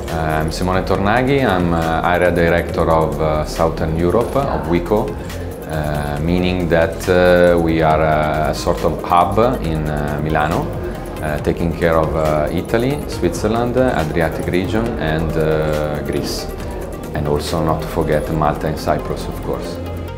I'm Simone Tornaghi. I'm area director of Southern Europe of Wico, meaning that we are a sort of hub in Milano, taking care of Italy, Switzerland, Adriatic region and Greece. And also not to forget Malta and Cyprus, of course.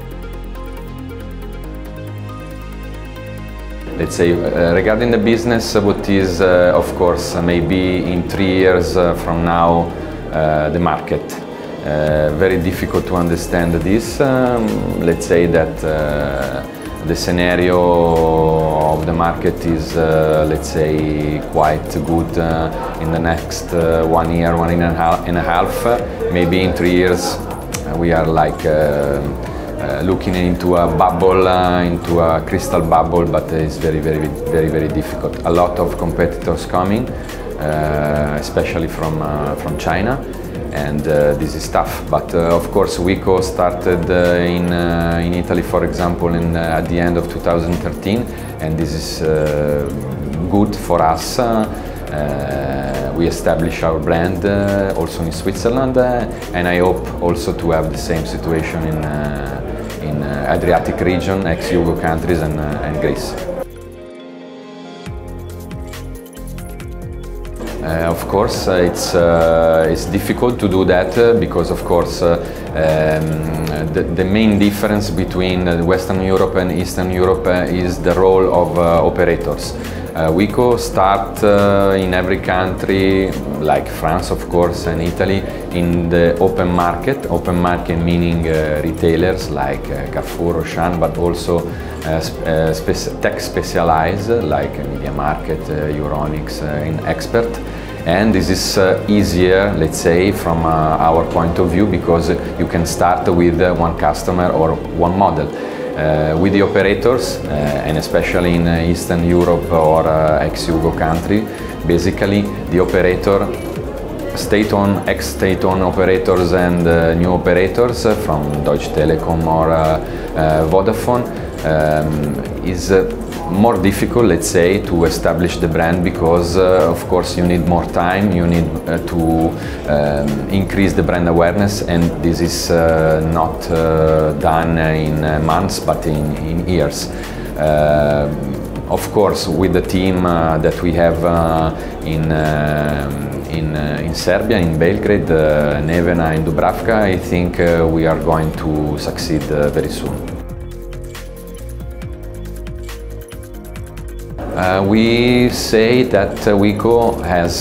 Let's say, regarding the business, what is, of course, maybe in 3 years from now, the market. Very difficult to understand this. Let's say that the scenario of the market is, let's say, quite good in the next 1 year, 1.5 years. Maybe in 3 years we are like looking into a bubble, into a crystal bubble, but it's very difficult. A lot of competitors coming, especially from China, and this is tough. But of course, Wico started in Italy, for example, at the end of 2013, and this is good for us. We establish our brand also in Switzerland, and I hope also to have the same situation in Adriatic region, ex-Yugo countries and Greece. Of course, it's difficult to do that because, of course, the main difference between Western Europe and Eastern Europe is the role of operators. Wico start in every country, like France, of course, and Italy, in the open market. Open market meaning retailers like Carrefour, Auchan, but also tech specialized like Media Market, Euronics, and Expert. And this is easier, let's say, from our point of view, because you can start with one customer or one model. With the operators, and especially in Eastern Europe or ex-Yugo country, basically the operator, state-owned, ex-state-owned operators and new operators from Deutsche Telekom or Vodafone, is more difficult, let's say, to establish the brand because, of course, you need more time, you need to increase the brand awareness, and this is not done in months, but in years. Of course, with the team that we have in Serbia, in Belgrade, Nevena and Dubravka, I think we are going to succeed very soon. We say that Wico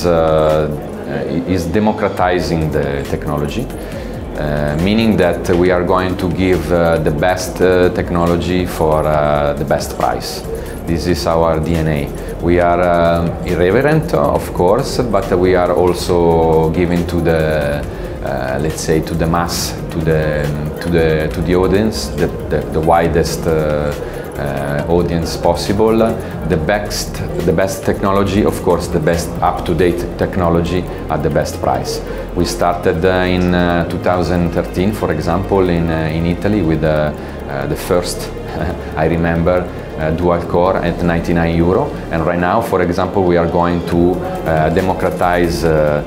is democratizing the technology, meaning that we are going to give the best technology for the best price. This is our DNA. We are irreverent, of course, but we are also giving to the, let's say, to the mass, to the audience, the widest audience possible, the best technology, of course, the best up-to-date technology at the best price. We started in 2013, for example, in Italy with the first, I remember, dual core at 99 euro, and right now, for example, we are going to democratize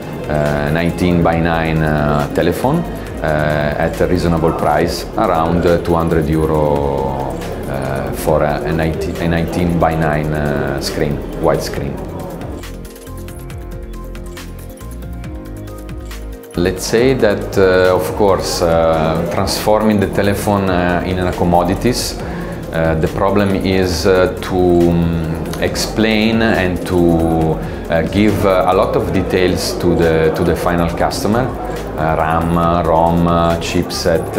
19x9 telephone at a reasonable price, around 200 euro for a 19x9 screen, wide screen. Let's say that, of course, transforming the telephone in a commodities, the problem is to explain and to give a lot of details to the final customer. RAM, ROM, chipset,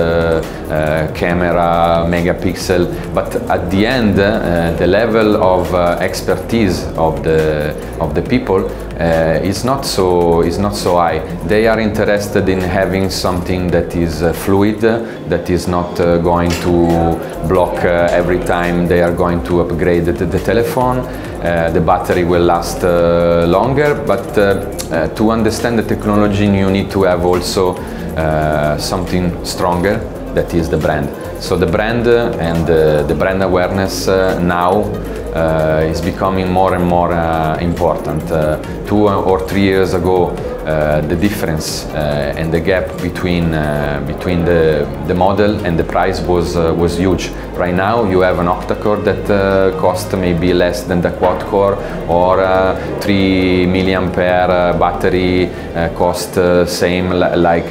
camera, megapixel, but at the end the level of expertise of the people is not so high. They are interested in having something that is fluid, that is not going to block every time they are going to upgrade the telephone. The battery will last longer, but to understand the technology you need to have also something stronger, that is the brand. So the brand and the brand awareness now is becoming more and more important. 2 or 3 years ago the difference and the gap between the model and the price was huge. Right now you have an octa-core that costs maybe less than the quad-core, or 3 milliampere battery cost same like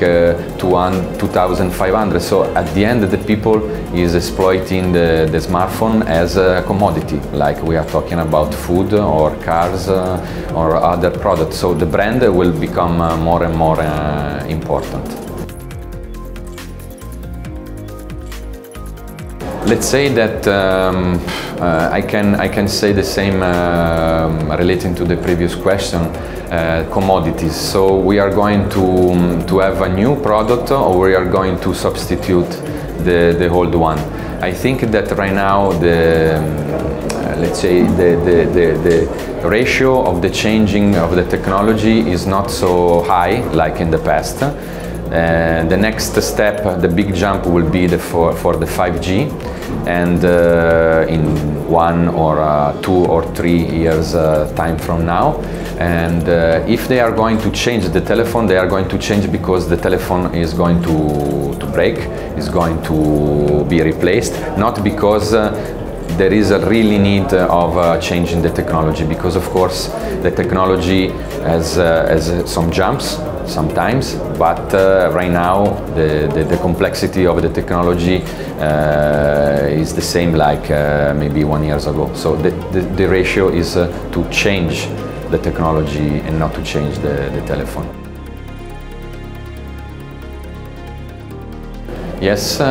2,500. So at the end the people is exploiting the smartphone as a commodity, like we are talking about food or cars or other products. So the brand will become more and more important. Let's say that I can say the same relating to the previous question, commodities. So we are going to have a new product, or we are going to substitute the old one. I think that right now let's say the ratio of the changing of the technology is not so high like in the past. The next step, the big jump, will be for the 5G, and in 1 or 2 or 3 years time from now. And if they are going to change the telephone, they are going to change because the telephone is going to break, is going to be replaced, not because there is a really need of changing the technology, because of course the technology has some jumps sometimes, but right now the complexity of the technology is the same like maybe 1 year ago. So the ratio is to change the technology and not to change the telephone. Yes,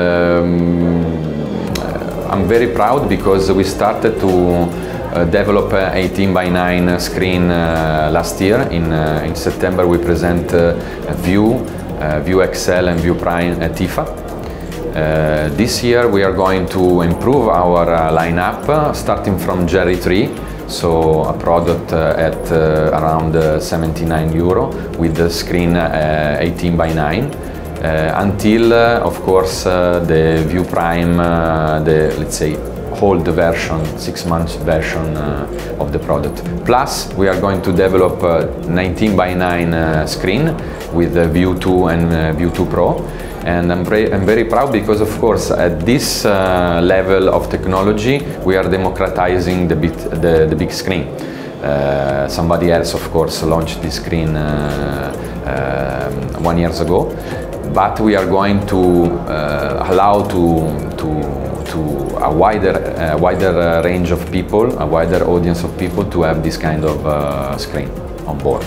I'm very proud because we started to develop 18:9 screen last year. In September we present View XL and View Prime at IFA. This year we are going to improve our lineup, starting from Jerry 3, so a product at around €79 with the screen 18:9. Until, of course, the View Prime, let's say, old version, 6 months version of the product. Plus, we are going to develop 19:9 screen with the View 2 and View 2 Pro. And I'm very proud because, of course, at this level of technology, we are democratizing the big screen. Somebody else, of course, launched this screen 1 year ago. But we are going to allow a wider range of people, a wider audience of people, to have this kind of screen on board.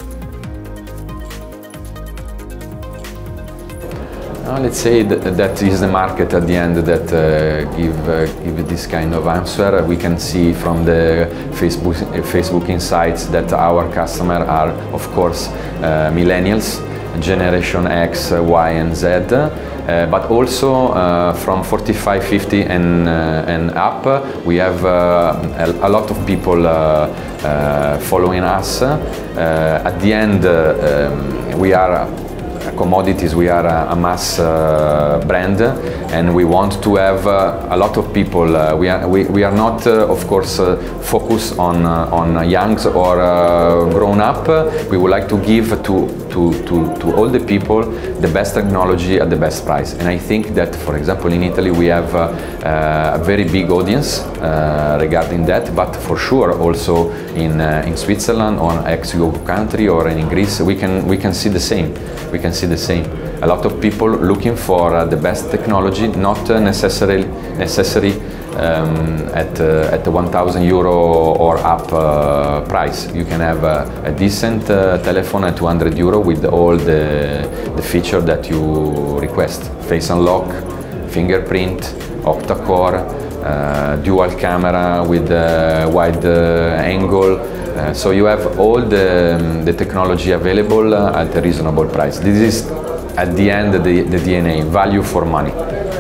Let's say that is the market at the end that give this kind of answer. We can see from the Facebook insights that our customers are, of course, millennials, Generation X, Y and Z, but also from 45-50 and up, we have a lot of people following us. At the end, we are commodities, we are a mass brand, and we want to have a lot of people. We are not, of course, focused on youngs or grown up. We would like to give to all the people the best technology at the best price. And I think that, for example, in Italy we have a very big audience regarding that, but for sure also in Switzerland or ex-EU country or in Greece we can see the same. We can see the same. A lot of people looking for the best technology, not necessary at the €1,000 or up price. You can have a decent telephone at €200 with all the feature that you request. Face unlock, fingerprint, octa-core, dual camera with wide angle. So you have all the technology available at a reasonable price. This is at the end the DNA, value for money.